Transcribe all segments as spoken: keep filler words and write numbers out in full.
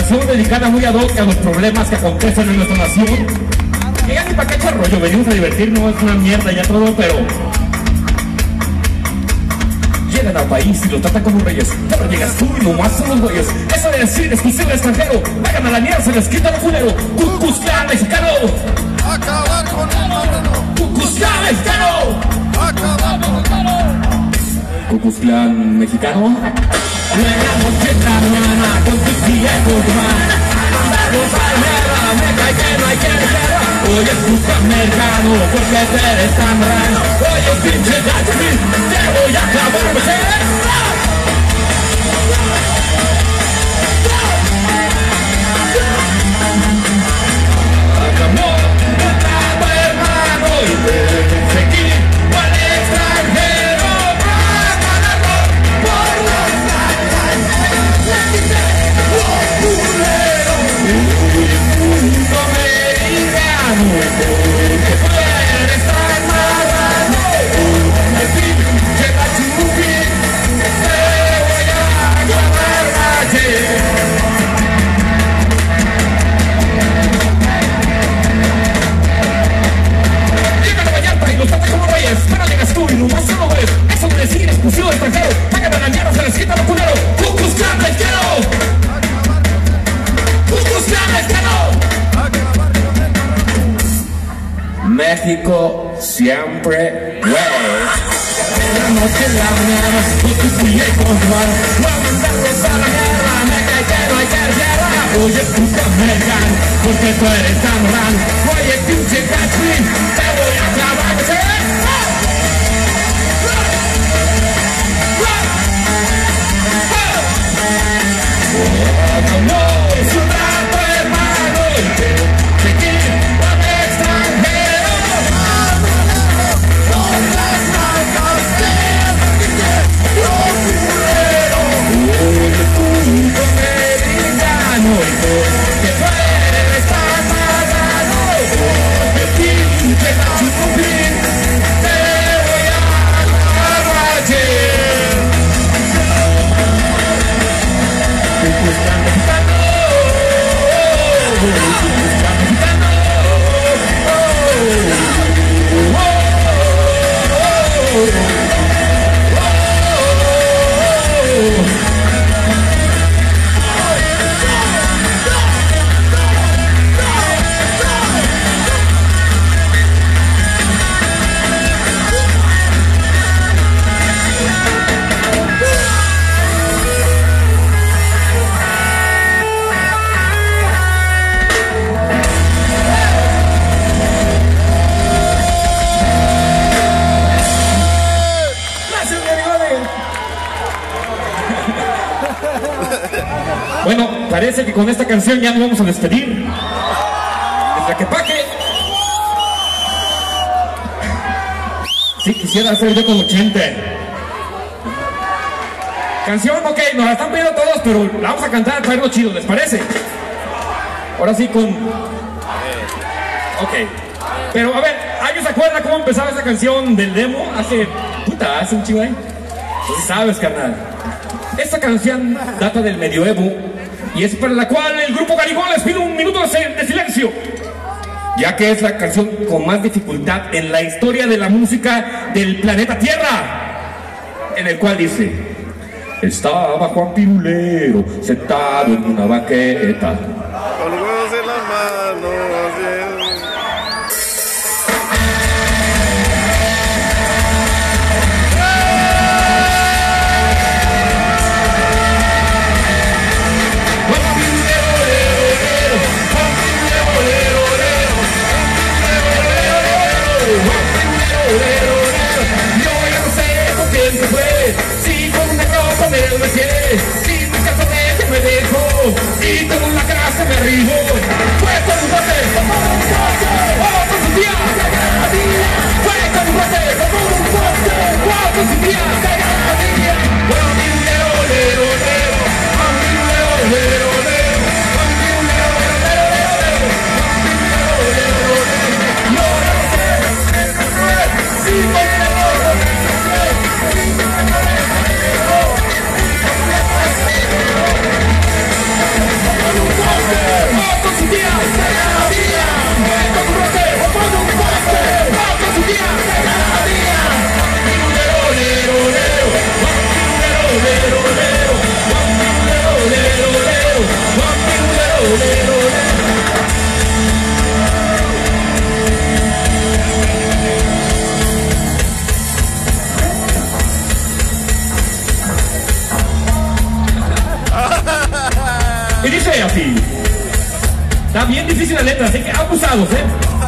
canción dedicada muy ad hoc a los problemas que acontecen en nuestra nación. Que ya ni pa' qué echar rollo, venimos a divertirnos, es una mierda ya todo, pero... Llegan al país y lo tratan como reyes, pero llegas tú y nomás son los güeyes. Eso de decir exclusivo extranjero, vayan a la mierda, se les quita lo culero. Ku Klux Klan mexicano, acabar con el moreno. Ku Klux Klan mexicano, acabar con el moreno. Ku Klux Klan mexicano. Buena noche, mañana, con tus viejos van a mandarnos a la guerra, me cae que no hay que guerra. Oye, puto americano, porque te eres tan raro. Oye, pinche Gatsby, te voy a clavar, me sé. Amor, un trato hermano, y te seguí al extranjero. Por los que puedes estar marrano, en fin, llega Chupi, te voy a clavar valle. Llegan a Vallarta y los trata como reyes, pero llegas tú y nomás solo ves. Eso de decir exclusivo extranjero, hagan a la mierda, se les quita lo culero. Ku Klux Klan mexicano, Ku Klux Klan mexicano. México siempre, güey. La noche en la mañana, con tus viejos van a mandarlos a la guerra, me cae que no hay que guerra. Oye, puta americano, porque tú eres tan raro. Oye, pinche Gatsby, te voy a clavar, ¿sí? Amor, su trato hermano, y te seguí al extranjero. Con las marcas de lo culero. Oye, puto americano, y porque tú eres tan marrano. Oye, pinche Gatsby, te voy a clavar ayer. Ku Klux Klan mexicano, Ku Klux Klan mexicano, oh, oh, oh, oh. Bueno, parece que con esta canción ya nos vamos a despedir. De Tlaquepaque. Sí, quisiera hacer yo como Chente. Canción, ok, nos la están pidiendo todos, pero la vamos a cantar para irnos chido, ¿les parece? Ahora sí con... Ok. Pero a ver, ¿alguien se acuerda cómo empezaba esa canción del demo? Hace... Puta, hace un chivo ahí. Entonces sabes, carnal. Esta canción data del medioevo y es para la cual el grupo Garibón les pide un minuto de silencio, ya que es la canción con más dificultad en la historia de la música del planeta Tierra, en el cual dice: estaba Juan Pirulero sentado en una banqueta, con los huevos en las manos, bien. Si con una copa me desvacié, si mi calzonete me dejó, y con una casa me arribó, fue con un bote, como un bote, oh, con su tía, fue con un bote, como un bote, oh, con su tía, bueno, mi lero, lero, lero, mi lero, lero, lero, mi lero, lero, lero, mi lero, lero, lero, no, no sé, si con una copa me desvacié, dice así. Está bien difícil la letra, así que abusados, ¿eh?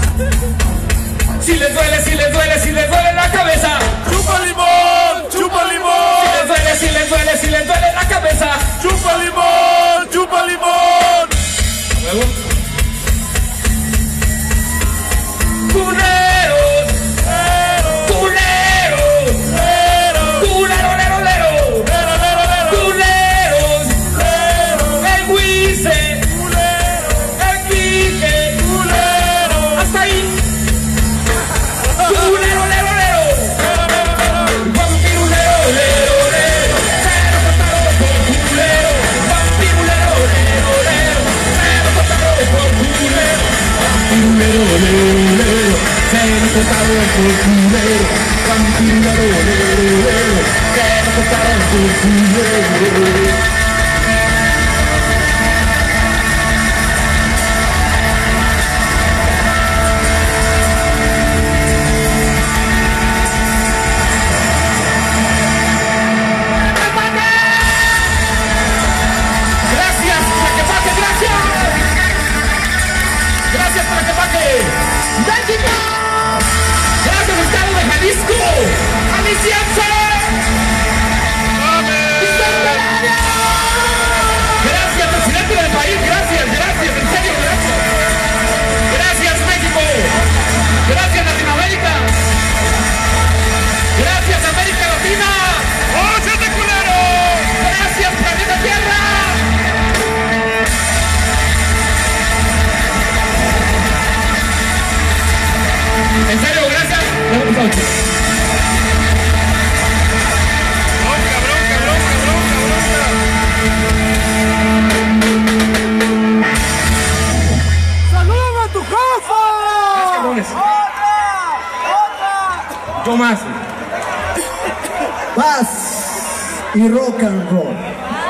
Si les duele, si les duele, si les duele la cabeza. Chupa limón, chupa limón. Si les duele, si les duele, si les duele la cabeza. Chupa limón, chupa limón. Luego. Culeros, culeros, culero, lero, lero, culeros, el Wiese, el Quique, hasta ahí. Culero, lero, lero, vampirulero, lero, lero, se lo mataron por culero, vampirulero, lero, lero, se lo mataron por culero, vampirulero, lero, lero, se lo mataron por culero, vampirulero, lero, lero, se lo mataron por culero. Gracias por que pague. ¡México! Gracias, Estado de Jalisco. ¡Jalisciense! Gracias, presidente del país. Gracias, gracias, en serio, gracias. Gracias, México. Gracias, Latinoamérica. Gracias, América Latina. ¡Oh, siete culero! Gracias, planeta Tierra. En serio, gracias. Bronca, bronca, bronca, bronca, bronca. ¡Saludos a tu jefa! Gracias, cabrones. ¡Otra! ¡Otra! Yo más. Paz y rock and roll.